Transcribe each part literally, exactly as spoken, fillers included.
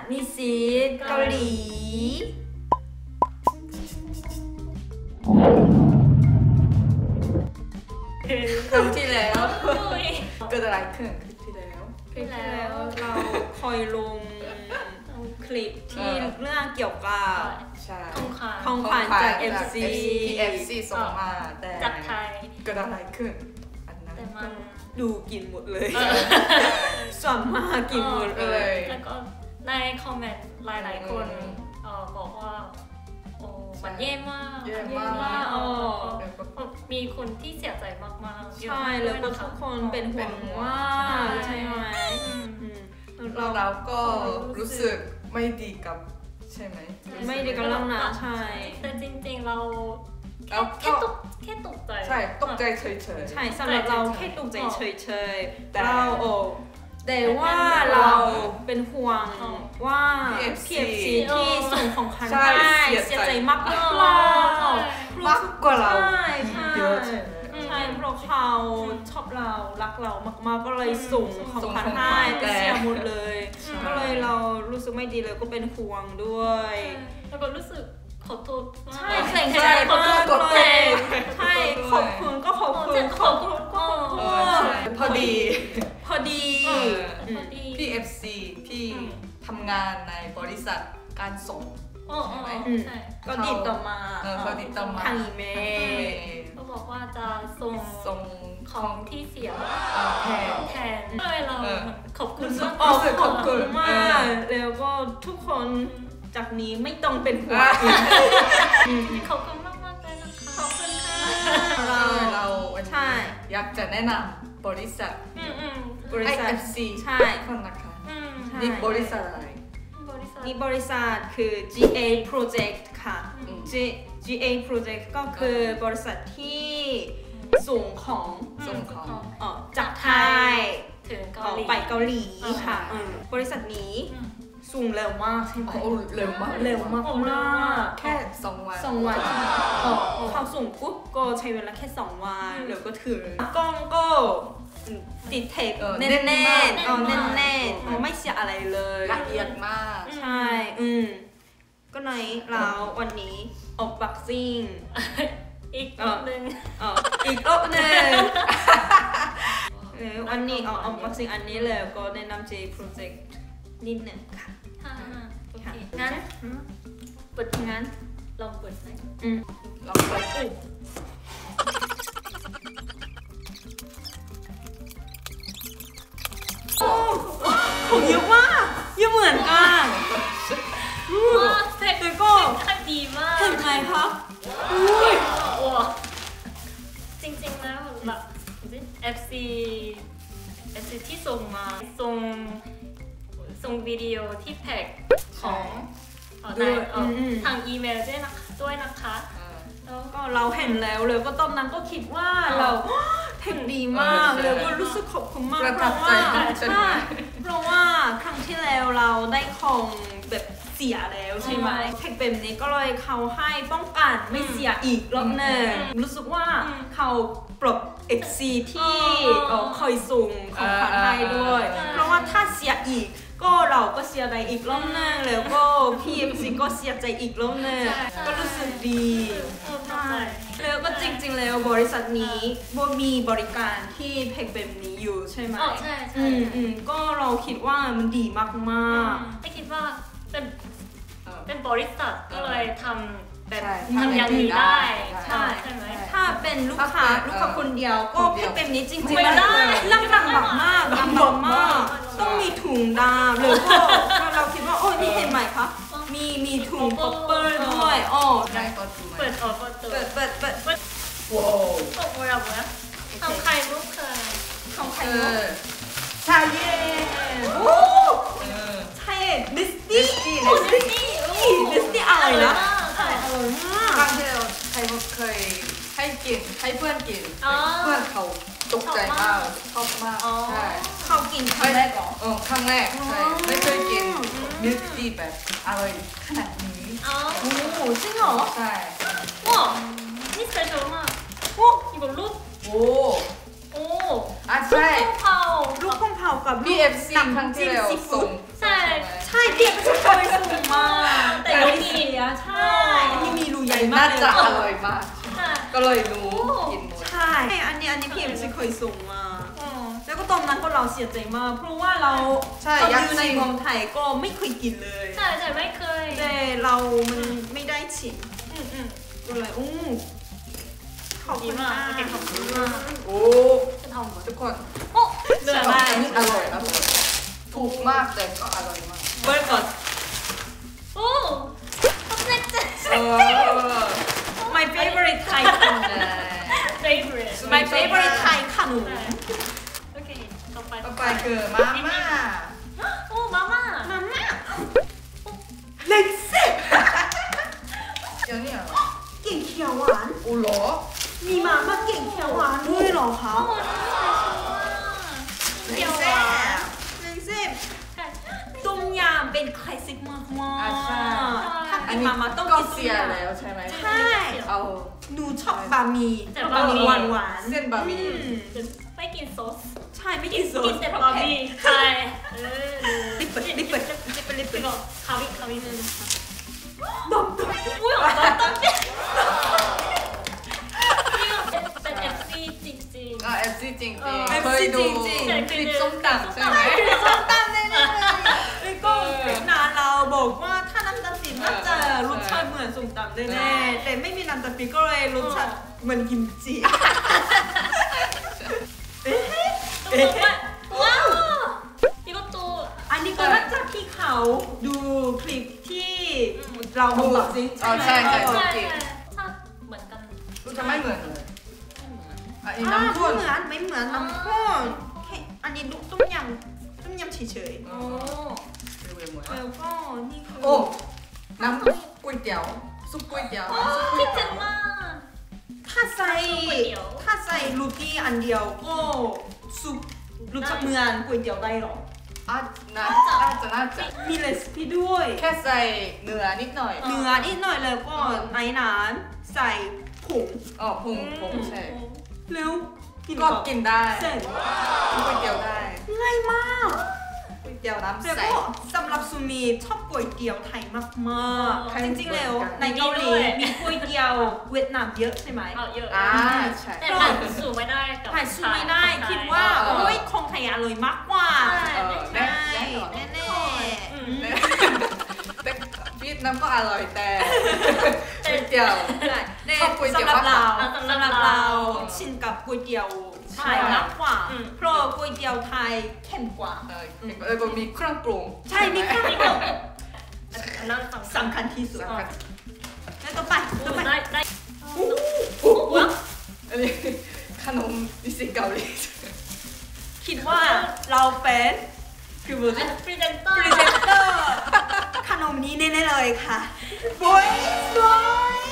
นิสิตเกาหลีครั้งที่แล้วเกิดอะไรขึ้นที่แล้วที่แล้วเราคอยลงคลิปที่เรื่องเกี่ยวกับของขวัญจาก เอฟ ซีที่ เอฟ ซี ส่งมาแต่จากไทยเกิดอะไรขึ้นอันนั้นแต่มันดูกินหมดเลยส่วนมากกินหมดเลยแล้วก็ในคอมเมนต์หลายๆคนบอกว่าโอ้มันเย่มากเย่มากมีคนที่เสียใจมากๆใช่แล้วก็ทุกคนเป็นห่วงว่าใช่ไหมเราเราก็รู้สึกไม่ดีกับใช่ไหมไม่ดีกับเรานะใช่แต่จริงๆเราแค่ตกแค่ตกใจใช่ตกใจเฉยๆใช่สำหรับเราแค่ตกใจเฉยๆแต่เราโอ้แต่ว่าเราเป็นห่วงว่า พี เอฟ ซี ที่ส่งของขวัญให้เสียใจมากกว่าเรามากกว่าเราเยอะใช่เพราะเขาชอบเรารักเรามากๆก็เลยส่งของขวัญให้แต่เสียหมดเลยก็เลยเรารู้สึกไม่ดีเลยก็เป็นห่วงด้วยแล้วก็รู้สึกขอโทษใช่เสียใจมากเลยใช่ขอบคุณก็ขอบคุณขอบคุณก็ขอบคุณพอดีพอดีพี่ เอฟ ซี ที่ทำงานในบริษัทการส่งใช่ไหมก็ติดต่อมาเขาติดต่อมาทางอีเมลเขาบอกว่าจะส่งส่งของที่เสียแทนแทนเลยเราขอบคุณมากขอบคุณมากแล้วก็ทุกคนจากนี้ไม่ต้องเป็นห่วงขอบคุณมากมากเลยนะคะขอบคุณค่ะเราเราใช่อยากจะแนะนำบริษัทบริษัทเอฟ ซีใช่คนนะคะนี่บริษัทอะไรนี่บริษัทคือ จี เอ Project ค่ะ จี เอ Project ก็คือบริษัทที่ส่งของส่งของจากไทยถึงเกาหลีไปเกาหลีค่ะบริษัทนี้สูงเร็วมากใช่ไหมเร็วมากเร็วมากมากแค่สองวันสองวันเขาส่งปุ๊บก็ใช้เวลาแค่สองวันเดี๋ยวก็ถึงกล้องก็ติดเทปแน่นแน่นอ๋อแน่นแน่นไม่เสียอะไรเลยละเอียดมากใช่อืมก็ในเราวันนี้ออกบักซิ่งอีกรอบนึงอีกรอบนึงวันนี้เอาออกบักซิ่งอันนี้เลยก็แนะนำ จี เอ Project นิดหนึ่งค่ะโอเคงั้นเปิดงั้นลองเปิดไหมลองเปิดผมเยอะมากเยอะเหมือนกันว้าเซ็กก็ดีมากเห็นไหมคะว้าจริงๆแล้วแบบ เอฟ ซี เอฟ ซี ที่ส่งมาส่งส่งวิดีโอที่แพ็กของทางอีเมลด้วยนะคะด้วยนะคะแล้วก็เราเห็นแล้วเลยก็ตอนนั้นก็คิดว่าเราเทคดีมากเลยก็รู้สึกขอบคุณมากเพราะว่าเพราะว่าครั้งที่แล้วเราได้ของแบบเสียแล้วใช่ไหมเทคแบบนี้ก็เลยเขาให้ป้องกันไม่เสียอีกรอบหนึ่งรู้สึกว่าเขาปลด เอฟ ซี ที่คอยส่งของขวัญให้ด้วยเพราะว่าถ้าเสียอีกก็เราก็เสียใจอีกรอบนึงแล้วก็พี่ เอฟ ซี ก็เสียใจอีกรอบนึงก็รู้สึกดีแล้วก็จริงๆแล้วบริษัทนี้บ่มีบริการที่แพ็คแบบนี้อยู่ใช่ไหมอ๋อใช่ใช่ก็เราคิดว่ามันดีมากๆไม่คิดว่าเป็นเป็นบริษัทก็เลยทำแบบทำอย่างนี้ได้ใช่ไหมถ้าเป็นลูกค้าลูกค้าคนเดียวก็แพ็คแบบนี้จริงๆไม่ได้ลำบากมากลำบากมากต้องมีถุงดำหรือก็เราคิดว่าโอ้นี่เห็นไหมคะมีมีถุงป๊อปเปอร์ด้วยอ๋อได้เปิดออกเปิดเปิดเปิดเปิดเปิดว้าวโอ้โหเราเนี่ยทำไข่มุกค่ะทำไข่มุกชาเย่โอ้ใช่ดิสตี้ดิสตี้ดิสตี้อร่อยนะอร่อยมากครั้งที่เราใครเคยให้กินให้เพื่อนกินเพื่อนเขาตกใจมากชอบมากใช่เขากินครั้งแรกเหรอเออครั้งแรกใช่ไม่เคยกินดิสตี้แบบอร่อยขนาดนี้โอ้โหจริงเหรอใช่ว้าวนี่สเปเชียลมากโอ้อีกลูกโอ้โอ้อ่ะใช่ลูกพงเผากับบี เอฟ ซี ครั้งที่แล้วส่งใช่ใใช่เปียกไม่เคยสูงมากแต่ไม่มีใช่อันนี้มีรูใหญ่มากน่าจะอร่อยมากก็เลยรู้กินหมดใช่อันนี้อันนี้พี่เอ็มไม่เคยสูงมาแล้วก็ตอนนั้นก็เราเสียใจมากเพราะว่าเราตอนอยู่ในเมืองไทยก็ไม่เคยกินเลยใช่แต่ไม่เคยแต่เรามันไม่ได้ชิมก็เลยอู้ขอบคุณมากขอบคุณมากโอ้ทุกคนโอ้เลือกได้อร่อยนะถูกมากแต่ก็อร่อยมากเบิร์ดก่อนโอ้เซ็ตเซ็ต my favorite Thai ขนม favorite my favorite Thai ขนมโอเคต่อไปต่อไปคือมาม่าโอ้มาม่ามาม่าเล็กเซ็ตเดี๋ยวนี้เก่งเขียวหวานอู้หรอมีมาม่าเก่งเขียวหวานด้วยหรอคะเขียวหวานเล็กเซ็ตต้มยำเป็นคลาสสิกมากมากถ้ากินมาม่าต้องกินเสียแล้วใช่ไหมใช่เอาหนูชอบบะหมี่บะหมี่หวานหวานเส้นบะหมี่ไม่กินซอสใช่ไม่กินซอสกินแต่บะหมี่ใช่เออลิปเปิดลิปเปิดลิปเปิดลิปเปิดคาวิคาวินึงดมดมอุ้ยดมดมเนี่ยเป็นเอฟซีจริงจริงอ่าเอฟซีจริงจริงเคยดูคลิปส้มตำใช่ไหมส้มตำเลยเลยแล้วก็นานเราบอกว่าถ้าน้ำตาลปี๊บน่าจะรสชาติเหมือนส้มตำแน่ๆแต่ไม่มีน้ำตาลปี๊บก็เลยรสชาติเหมือนกิมจิเอ๊ะว้าวนี่ก็ตัวอันนี้ก็น่าจะที่เขาดูคลิปที่เราบอกสิใช่ใช่ใช่เหมือนกันรู้จะไม่เหมือนเลยอันนี้น้ำข้นเหมือนไม่เหมือนน้ำข้นอันนี้ลูกต้มยำต้มยำเฉยๆโอ้แล้วก็นี่คือโอ้น้ำก๋วยเตี๋ยวซุปก๋วยเตี๋ยวคิดถึงมากถ้าใส่ถ้าใส่ลูตี้อันเดียวก็ซุปรสชาติเหมือนก๋วยเตี๋ยวได้หรออ่ะน่าจะน่าจะน่าจะมีเรซิปีด้วยแค่ใส่เนื้อนิดหน่อยเนื้อนิดหน่อยแล้วก็ในนั้นใส่ผงอ๋อผงผงใช่แล้วก็กินได้เสร็จก๋วยเตี๋ยวได้ง่ายมากก๋วยเตี๋ยวน้ำใสสำหรับซูมีชอบก๋วยเตี๋ยวไทยมากๆจริงๆแล้วในเกาหลีมีก๋วยเตี๋ยวเวียดนามเยอะใช่ไหมเยอะอ่าใช่แต่หาสูไม่ได้หาสูไม่ได้คิดว่าโอ้ยคงไทยอร่อยมากกว่าแน่แน่แน่แต่เวียดนามก็อร่อยแต่ก๋วยเตี๋ยวชอบก๋วยเตี๋ยวสำหรับเราสำหรับเราชินกับก๋วยเตี๋ยวไทยมากกว่าเพราะก๋วยเตี๋ยวไทยเข้มกว่าแล้วก็มีเครื่องปรุงใช่มีเครื่องปรุงนั่นสำคัญที่สุดแล้วต่อไปต่อไปได้ได้อันนี้ขนมดิซิเกาหลีคิดว่าเราเป็นคือว่าพรีเซนเตอร์พรีเซนเตอร์ขนมนี้แน่ๆเลยค่ะบอยบอย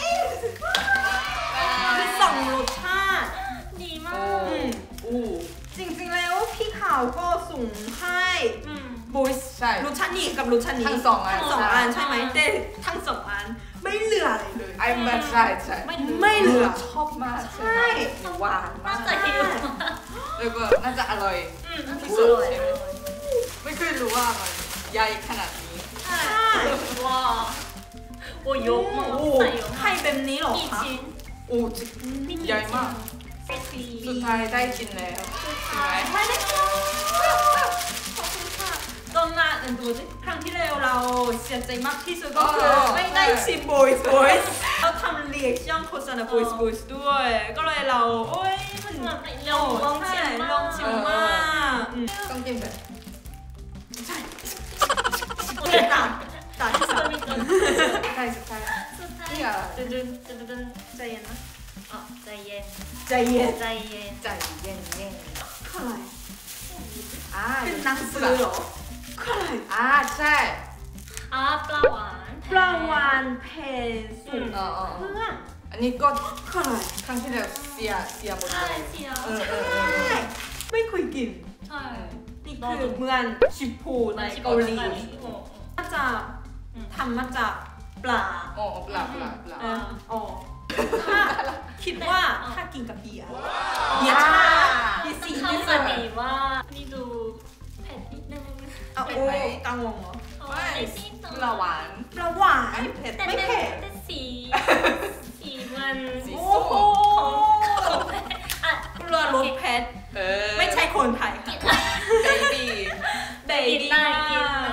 คือสองรสชาติดีมากจริงๆแล้วพี่ขาวก็ส่งให้บอยรสชาตินี้กับรสชาตินี้ทั้งสองอันทั้งสองอันใช่ไหมแต่ทั้งสองอันไม่เหลืออะไรเลยไอ้แม่ใช่ใช่ไม่เหลือชอบมากใช่หวานมากแล้วก็น่าจะอร่อยที่สุดไม่เคยรู้ว่ามันใหญ่ขนาดนี้ใช่ว้าโอ้ยกมากไข่แบบนี้หรอคะโอ้ใหญ่มากสุดท้ายได้กินแล้วใช่ไหมไม่ได้ขอบคุณค่ะตอนนั้นดูสิครั้งที่แล้วเราเสียใจมากที่สุดก็คือไม่ได้ชิม Boys Boys เราทำเรียกช่องโฆษณา Boys Boys ด้วยก็เลยเราโอ๊ยมันลองลองชิมลองชิมมากต้องกินแบบใช่ตาตาที่สามสุดท้ายสุดท้ายสุดท้ายดึงดึงดึงดึงใจเย็นนะอ๋อใจเย็นใจเย็นใจเย็นใจเย็นเย็นอะไรอ่าเป็นหนังสือเหรออะไรอ่าใช่อ่าปลาหวานปลาหวานเพสุอ๋อเพื่อนอันนี้ก็อะไรครั้งที่แล้วเสียเสียหมดเลยเสียเออเออไม่เคยกินใช่นี่คือเมืองชิพูในเกาหลีน่าจะทำมาจากปลาอ๋อปลาปลาปลาอ๋อถ้าคิดว่าถ้ากินกับเบียร์เบียร์ชาเบียร์สีเขาจะดีว่านี่ดูเผ็ดนิดนึงเอาโอ้กังวลเหรอไม่เราหวานเราหวานไม่เผ็ดแต่ไม่แต่เผ็ดแต่สีสีมันสีโอ้ส้มโหของอ่ะเรือรสเพชรเออไม่ใช่คนไทยค่ะเบบี้เบกินบี้ได้มากินได้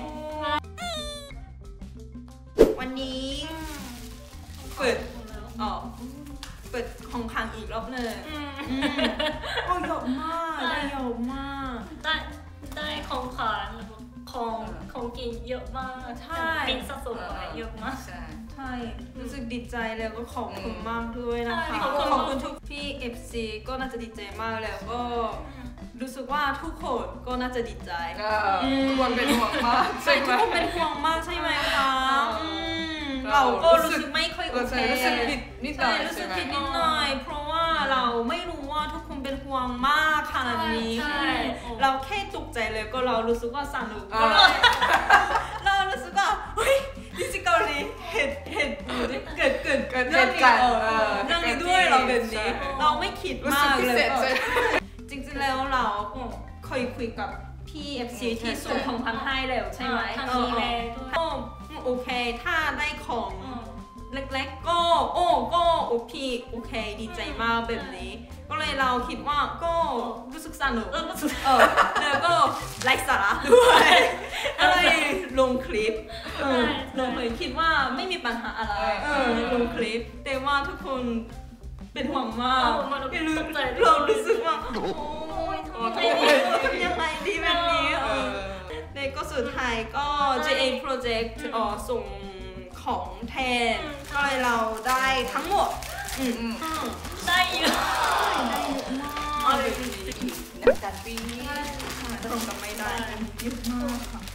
กวันนี้เปิดอ๋อเปิดของขังอีกรอบหนึ่งอืมอืมโอ้เยอะมากได้เยอะมากได้ได้ของขวัญของของกินเยอะมากใช่บินสะสมไว้เยอะมากใช่ใช่รู้สึกดีใจแล้วก็ขอบคุณมากด้วยนะคะใช่ขอบคุณขอบคุณทุกพี่ เอฟ ซี ก็น่าจะดีใจมากแล้วก็รู้สึกว่าทุกคนก็น่าจะดีใจเออทุกคนเป็นห่วงมากใช่ใช่ไหมทุกคนเป็นห่วงมากใช่ไหมคะอืมอืมเราเราก็รู้สึกไม่ค่อยโอเราเคใช่รู้สึกผิดนิดหน่ใช่อยรู้สึใช่กไหมผิดนิดหน่อย เพราะว่าเราไม่รู้ว่าทุกคนเป็นห่วงมากขนาดนี้ใช่เราแค่ตกใจเลยก็เรารู้สึกว่าสนุกอ่าเรารู้สึกว่าเฮ้ยดิจิเกาหลีเหตุเหตุเกิดเกิดเกิดเรื่องเหตุนี้การณ์เออเออเรื่องนี้ด้วยเราแบบนี้ใช่เราไม่คิดรู้มาสึกกพิเลเศยษก็ใช่ไหมจริงๆแล้วเราเคยคุยกับพี่ เอฟ ซีอืมที่ส่งของพันให้แล้วใช่ไหมทางเออีอเมลด้วยก็โอเคถ้าได้ของอืมเล็กๆก็โอ้ก็โอพี่โอเคดีใจมากแบบนี้ ก็เลยเราคิดว่าก็รู้สึกสนุกเออรู้สึกเออแล้วก็ไร้สาระด้วยก็เลยลงคลิปเออลงเลยคิดว่าไม่มีปัญหาอะไรเออลงคลิป แต่ว่าทุกคนเป็นห่วงมากเออมันไม่รู้ตกใจเรารู้สึกว่าโอ้ยโอ้ยทำไมทำยังไงดีแบบนี้เอเอออในก็สุดท้ายก็ เจ เอ Project เอ่อส่งของแทนอืมก็เลยเราได้ทั้งหมดอืมอืมอืมได้เยอะได้เยอะมากเอาเลยนักการปีตรงกับไม่ได้เยอะมากค่ะ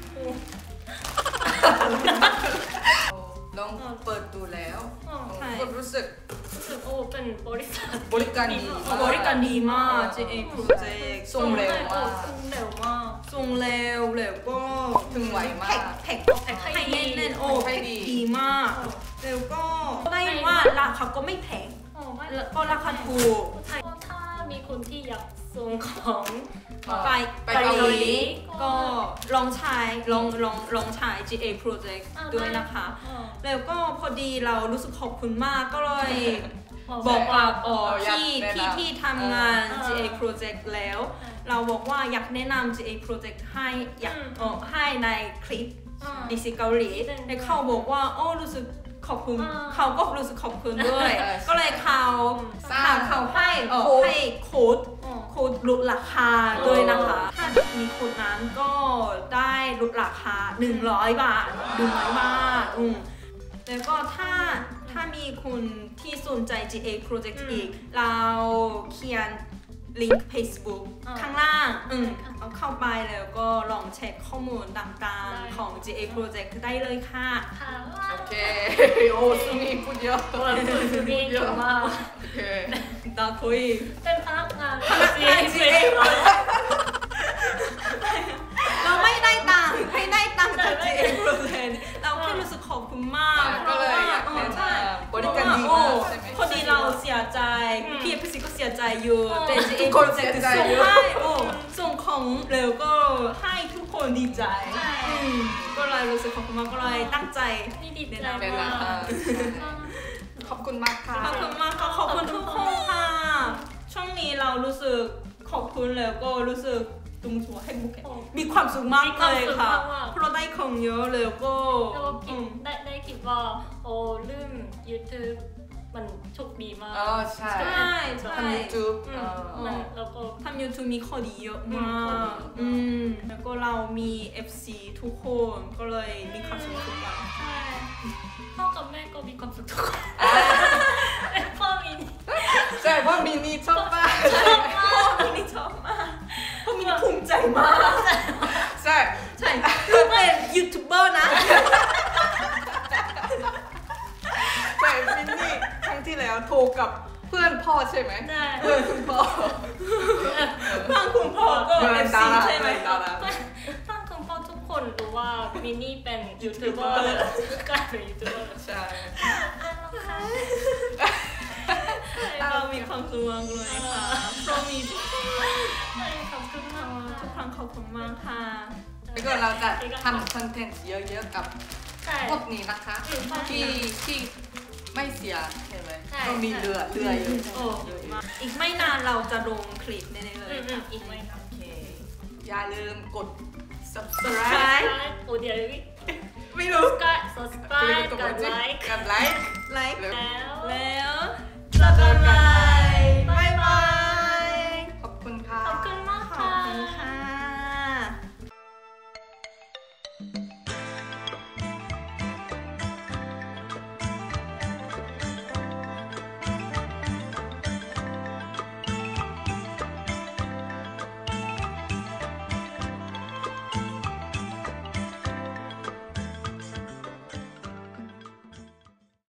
ลองเปิดดูแล้วอ๋อใช่ก็รู้สึกรู้สึกโอ้เป็นบริษัทบริการดีบริการดีมาก เจ เอ Project ส่งเร็วมากส่งเร็วมากส่งเร็วแล้วก็ถึงไวมากแพ็คแพ็คให้ให้ดีแน่นๆโอ้ให้แพ็คดีดีมากแล้วก็ได้ว่าราคาก็ไม่แพงโอ้ไม่แล้วก็ราคาถูกถ้ามีคนที่อยากส่งของไปไปไปเกาเกาหหลีลีก็ลองใช้ลองลองลองใช้ เจ เอ Project ด้วยนะคะอ๋อแล้วก็พอดีเรารู้สึกขอบคุณมากก็เลยอ๋อบอกว่าเอออยากที่แนะนำที่ที่ทำงานเออเจ เอ Project แล้ว เราบอกว่าอยากแนะนำ เจ เอ Project ให้อยากอืมเออให้ในคลิปอ๋อดิซิเกาหลีเป็นแต่เขาบอกว่าโอ้รู้สึกขอบคุณอ่าเขาก็รู้สึกขอบคุณด้วยเออก็เลยเขาสร้างค่ะเขาให้เออโค้ดให้โค้ดอ๋อโค้ดลดราคาด้วยนะคะ ถ้ามีโค้ดนั้นก็ได้ลดราคาหนึ่งร้อยบาทหนึ่งร้อยบาทอืมแล้วก็ถ้าถ้ามีคุณที่สนใจ เจ เอ Project อืมอีก เราเขียนลิงก์ Facebook อ่าข้างล่างอืมค่ะเอาเข้าไปแล้วก็ลองเช็คข้อมูลต่างๆของ เจ เอ Project ได้เลยค่ะค่ะโอเค โอ้สุนีพูดเยอะตัวสุนีเก่งมากโอเคตาคุยเป็นพนักงานพนักงาน เจ เอ เราไม่ได้ตังค์ไม่ได้ตังค์จาก เจ เอ Project เราแค่รู้สึกขอบคุณมากก็เลยอยากเอแนะอน ใช่ำบริการดีโอ้มากใช่ไหมพอดีเราเสียใจอืมพี่เอฟซีก็เสียใจอยู่อ๋อแต่ เจ เอทุกคน Project เสียใจส่งอยู่ให้โอ้ส่งของเร็วก็ให้ทุกคนดีใจใช่อืมก็เลยรู้สึกขอบคุณมากก็เลยตั้งใจนี่ดีใจเป็นมาราคาก ขอบคุณมากค่ะขอบคุณมากค่ะขอบคุณทุกคนค่ะ ช่วงนี้เรารู้สึกขอบคุณแล้วก็รู้สึกตุ้มหัวให้บุกมีความสุขมากเลยค่ะเพราะได้ของเยอะแล้วก็แล้วก็คิอืดมได้ได้คิดว่าโอ้เรื่อง YouTube มันโชคดีมากอ๋อใช่ใช่ใช่ทำ YouTube อืเอมอมันแล้วก็ทำ YouTube มีข้อดีเยอะมากอือืมม แล้วก็เรามี เอฟ ซี ทุกคนก็เลยมีความสุขทุกวันใช่พ่อกับแม่ก็มีความสุขทุกคนพ่อมีใช่เพราะมินนี่ชอบมากพ่อมินี่ชอบมากพ่อมินี่ภูมิใจมากใช่ใช่ลูกเป็นยูทูบเบอร์นะใช่มินนี่ครั้งที่แล้วโทรกับเพื่อนพ่อใช่ไหมได้เพื่อนคุณพ่อฟังคุณพ่อก็เพื่เออนฟดาซีราใช่ไหมดาราตั้งคุณพ่อทุกคนรู้ว่ามินนี่เป็นยูทูบเบอร์กลายเป็นยูทูบเบอร์ใช่เรามีความสุขมากเลยค่ะเพราะมีทุกคนขอบคุณมากทุกครั้งขอบคุณมากค่ะได้แล้วก็เราจะทำคอนเทนต์เยอะๆกับใช่พวกนี้นะคะอืมที่ที่ไม่เสียเห็นไหมใช่ก็มีเรือเรืออยู่โอ้อีกไม่นานเราจะลงคลิปแน่ๆเลอืยมอืมอีกไม่นานโอเคอย่าลืมกด subscribe subscribe โอ้เดี๋ยวไม่รู้ก็ subscribe กับ like กับไลค์ไลค์แล้วแล้วแล้วเจอกันใหม่